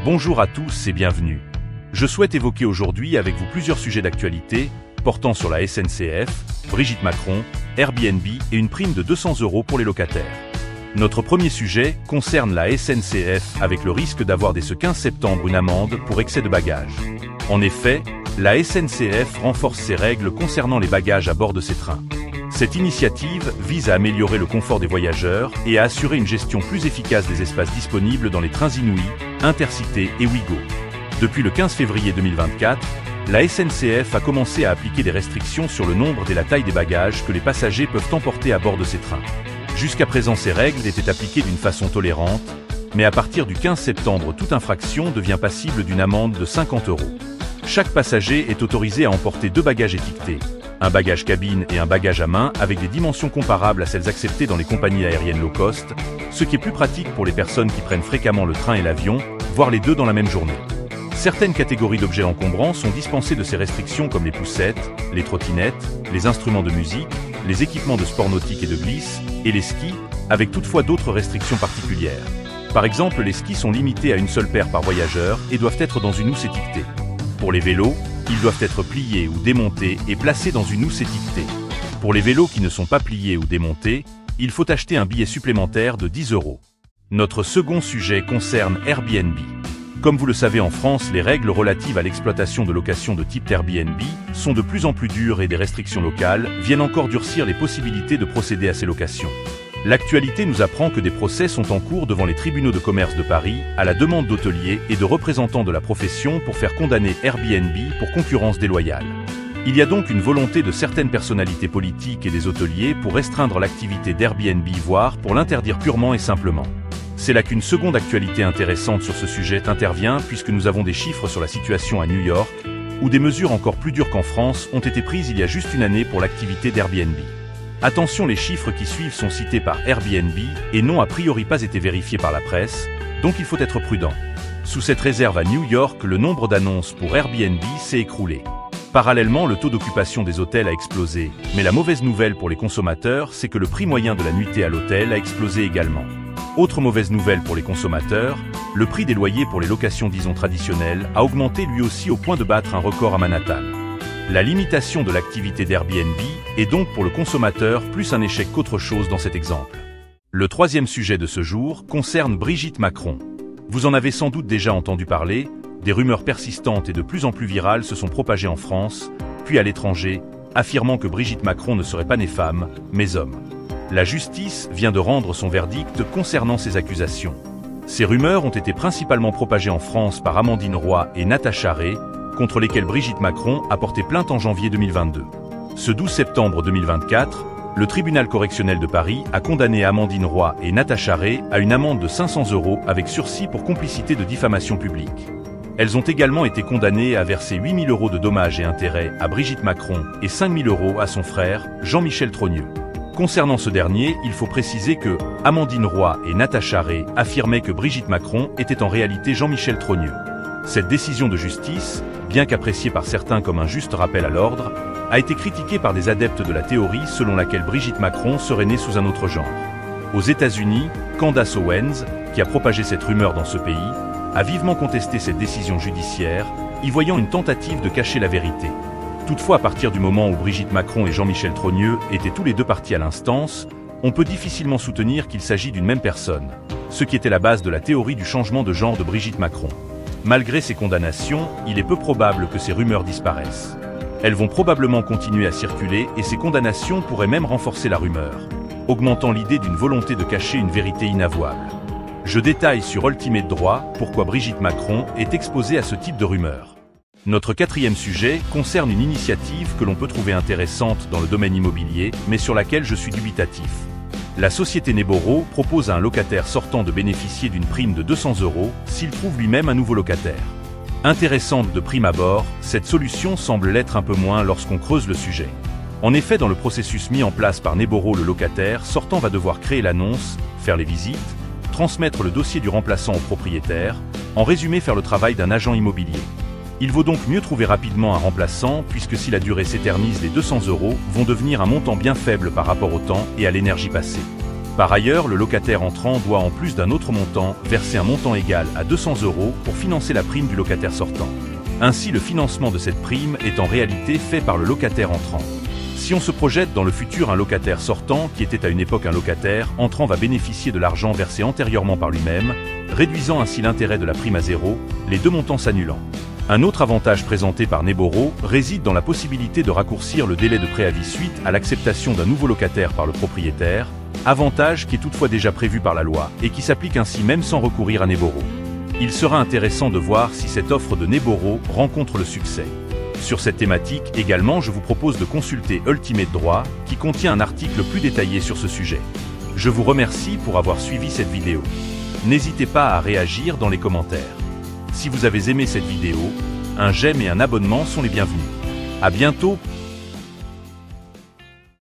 Bonjour à tous et bienvenue. Je souhaite évoquer aujourd'hui avec vous plusieurs sujets d'actualité portant sur la SNCF, Brigitte Macron, Airbnb et une prime de 200 € pour les locataires. Notre premier sujet concerne la SNCF avec le risque d'avoir dès ce 15 septembre une amende pour excès de bagages. En effet, la SNCF renforce ses règles concernant les bagages à bord de ses trains. Cette initiative vise à améliorer le confort des voyageurs et à assurer une gestion plus efficace des espaces disponibles dans les trains Inouï, Intercités et Ouigo. Depuis le 15 février 2024, la SNCF a commencé à appliquer des restrictions sur le nombre et la taille des bagages que les passagers peuvent emporter à bord de ces trains. Jusqu'à présent, ces règles étaient appliquées d'une façon tolérante, mais à partir du 15 septembre, toute infraction devient passible d'une amende de 50 €. Chaque passager est autorisé à emporter 2 bagages étiquetés, un bagage cabine et un bagage à main avec des dimensions comparables à celles acceptées dans les compagnies aériennes low cost, ce qui est plus pratique pour les personnes qui prennent fréquemment le train et l'avion, voire les deux dans la même journée. Certaines catégories d'objets encombrants sont dispensées de ces restrictions comme les poussettes, les trottinettes, les instruments de musique, les équipements de sport nautique et de glisse, et les skis, avec toutefois d'autres restrictions particulières. Par exemple, les skis sont limités à une seule paire par voyageur et doivent être dans une housse étiquetée. Pour les vélos, ils doivent être pliés ou démontés et placés dans une housse étiquetée. Pour les vélos qui ne sont pas pliés ou démontés, il faut acheter un billet supplémentaire de 10 €. Notre second sujet concerne Airbnb. Comme vous le savez, en France, les règles relatives à l'exploitation de location de type Airbnb sont de plus en plus dures et des restrictions locales viennent encore durcir les possibilités de procéder à ces locations. L'actualité nous apprend que des procès sont en cours devant les tribunaux de commerce de Paris à la demande d'hôteliers et de représentants de la profession pour faire condamner Airbnb pour concurrence déloyale. Il y a donc une volonté de certaines personnalités politiques et des hôteliers pour restreindre l'activité d'Airbnb, voire pour l'interdire purement et simplement. C'est là qu'une seconde actualité intéressante sur ce sujet intervient puisque nous avons des chiffres sur la situation à New York, où des mesures encore plus dures qu'en France ont été prises il y a juste une année pour l'activité d'Airbnb. Attention, les chiffres qui suivent sont cités par Airbnb et n'ont a priori pas été vérifiés par la presse, donc il faut être prudent. Sous cette réserve, à New York, le nombre d'annonces pour Airbnb s'est écroulé. Parallèlement, le taux d'occupation des hôtels a explosé, mais la mauvaise nouvelle pour les consommateurs, c'est que le prix moyen de la nuitée à l'hôtel a explosé également. Autre mauvaise nouvelle pour les consommateurs, le prix des loyers pour les locations disons traditionnelles a augmenté lui aussi au point de battre un record à Manhattan. La limitation de l'activité d'Airbnb est donc pour le consommateur plus un échec qu'autre chose dans cet exemple. Le troisième sujet de ce jour concerne Brigitte Macron. Vous en avez sans doute déjà entendu parler, des rumeurs persistantes et de plus en plus virales se sont propagées en France, puis à l'étranger, affirmant que Brigitte Macron ne serait pas née femme, mais homme. La justice vient de rendre son verdict concernant ces accusations. Ces rumeurs ont été principalement propagées en France par Amandine Roy et Natacha Ray, contre lesquelles Brigitte Macron a porté plainte en janvier 2022. Ce 12 septembre 2024, le tribunal correctionnel de Paris a condamné Amandine Roy et Natacha Ray à une amende de 500 € avec sursis pour complicité de diffamation publique. Elles ont également été condamnées à verser 8 000 € de dommages et intérêts à Brigitte Macron et 5 000 € à son frère, Jean-Michel Trogneux. Concernant ce dernier, il faut préciser que Amandine Roy et Natacha Ray affirmaient que Brigitte Macron était en réalité Jean-Michel Trogneux. Cette décision de justice, bien qu'appréciée par certains comme un juste rappel à l'ordre, a été critiquée par des adeptes de la théorie selon laquelle Brigitte Macron serait née sous un autre genre. Aux États-Unis, Candace Owens, qui a propagé cette rumeur dans ce pays, a vivement contesté cette décision judiciaire, y voyant une tentative de cacher la vérité. Toutefois, à partir du moment où Brigitte Macron et Jean-Michel Trogneux étaient tous les deux partis à l'instance, on peut difficilement soutenir qu'il s'agit d'une même personne, ce qui était la base de la théorie du changement de genre de Brigitte Macron. Malgré ces condamnations, il est peu probable que ces rumeurs disparaissent. Elles vont probablement continuer à circuler et ces condamnations pourraient même renforcer la rumeur, augmentant l'idée d'une volonté de cacher une vérité inavouable. Je détaille sur Ultimate Droit pourquoi Brigitte Macron est exposée à ce type de rumeurs. Notre quatrième sujet concerne une initiative que l'on peut trouver intéressante dans le domaine immobilier, mais sur laquelle je suis dubitatif. La société Neboro propose à un locataire sortant de bénéficier d'une prime de 200 € s'il trouve lui-même un nouveau locataire. Intéressante de prime abord, cette solution semble l'être un peu moins lorsqu'on creuse le sujet. En effet, dans le processus mis en place par Neboro, le locataire sortant va devoir créer l'annonce, faire les visites, transmettre le dossier du remplaçant au propriétaire, en résumé faire le travail d'un agent immobilier. Il vaut donc mieux trouver rapidement un remplaçant puisque si la durée s'éternise, les 200 € vont devenir un montant bien faible par rapport au temps et à l'énergie passée. Par ailleurs, le locataire entrant doit en plus d'un autre montant verser un montant égal à 200 € pour financer la prime du locataire sortant. Ainsi, le financement de cette prime est en réalité fait par le locataire entrant. Si on se projette dans le futur, un locataire sortant, qui était à une époque un locataire entrant, va bénéficier de l'argent versé antérieurement par lui-même, réduisant ainsi l'intérêt de la prime à zéro, les deux montants s'annulant. Un autre avantage présenté par Neboro réside dans la possibilité de raccourcir le délai de préavis suite à l'acceptation d'un nouveau locataire par le propriétaire, avantage qui est toutefois déjà prévu par la loi et qui s'applique ainsi même sans recourir à Neboro. Il sera intéressant de voir si cette offre de Neboro rencontre le succès. Sur cette thématique également, je vous propose de consulter Ultimate Droit, qui contient un article plus détaillé sur ce sujet. Je vous remercie pour avoir suivi cette vidéo. N'hésitez pas à réagir dans les commentaires. Si vous avez aimé cette vidéo, un j'aime et un abonnement sont les bienvenus. À bientôt